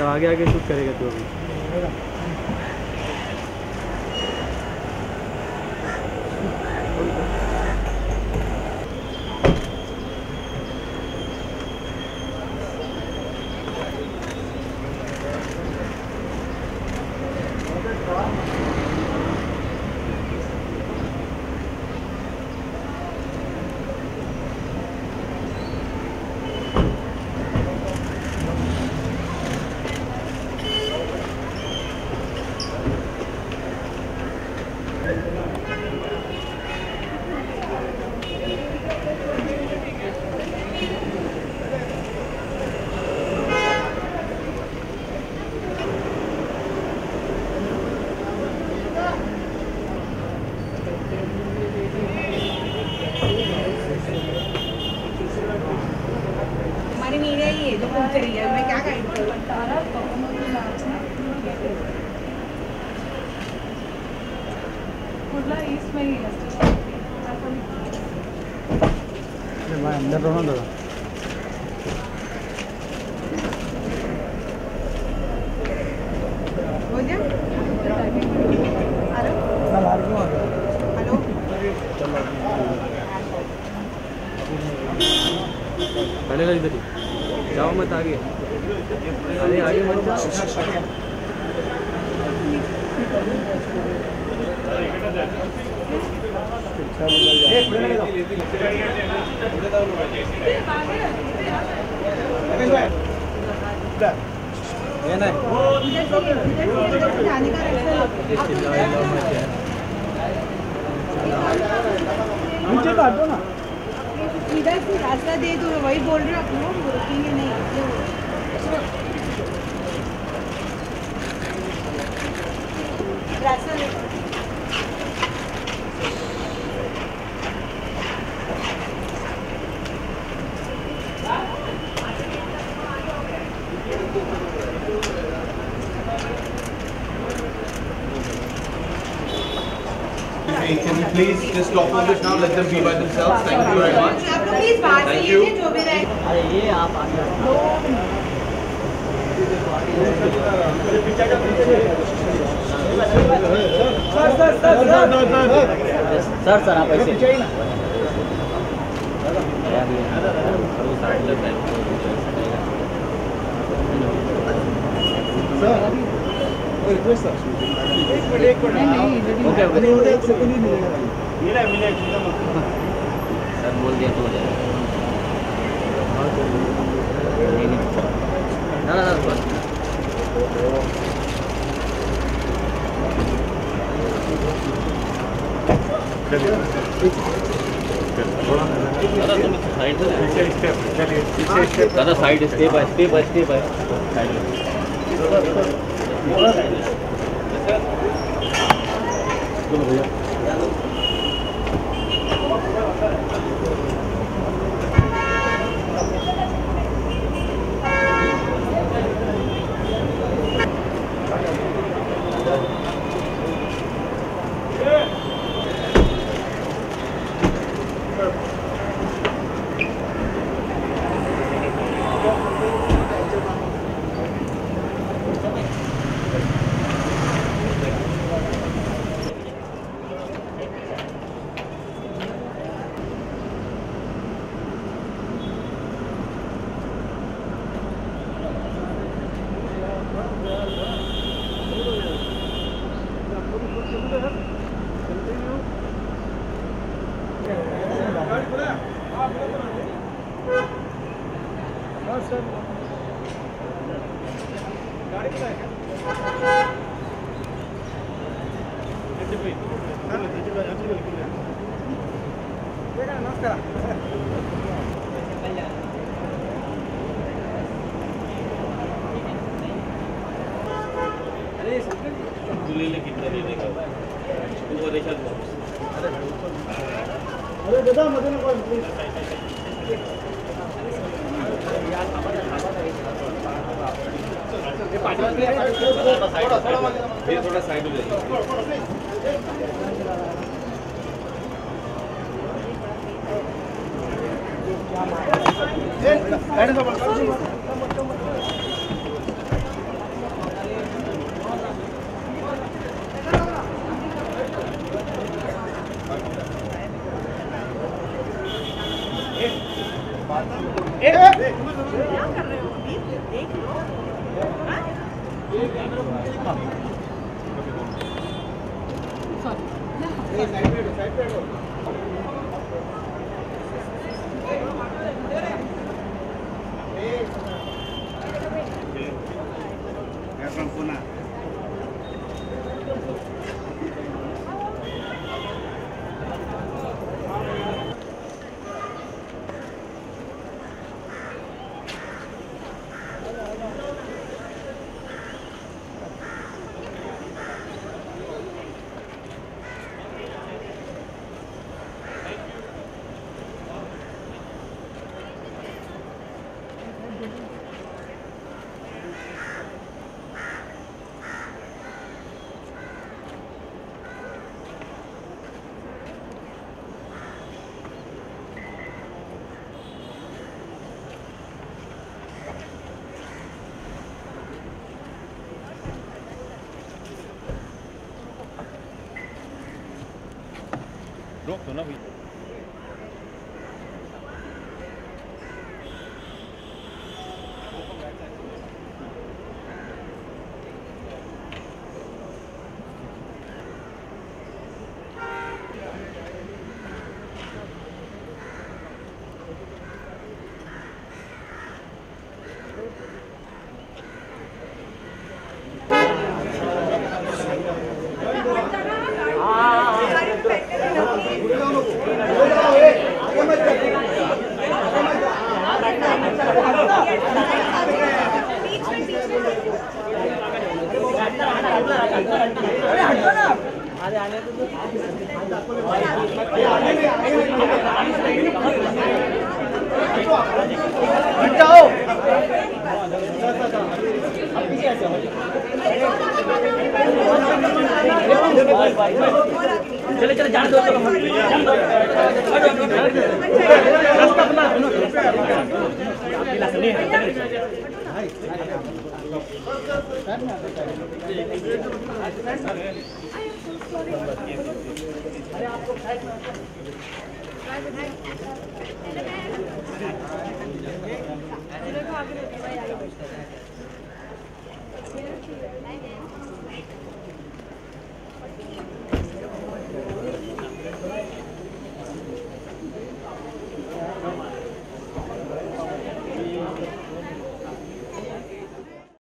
तो आगे आगे शूट करेगा तू अभी। मैं क्या गाइड करूँ? ईस्ट में ही मैं अंदर रहना दादा। हो गया? हेलो? पहले का इधर ही जाओ, मत आगे, अरे आगे मत जाओ। नीचे काटो ना, इधर से रास्ता दे दो, वही बोल रहे हो आप लोग रुकेंगे नहीं। रास्ता दे दो। Can you please just stop on this now? Let them be by themselves. Thank you very much. आप लोग प्लीज बाहर से ये जो भी रहे। अरे ये आप आगे सर आप ऐसे सर बोल दिया तो हो जाएगा। ना ना ना दादा side step by step by step by भैया थोड़ा साइड हो जाइए। क्या कर रहे हो? देख लो। रोक दो ना भाई। चले चले जाने दो आगे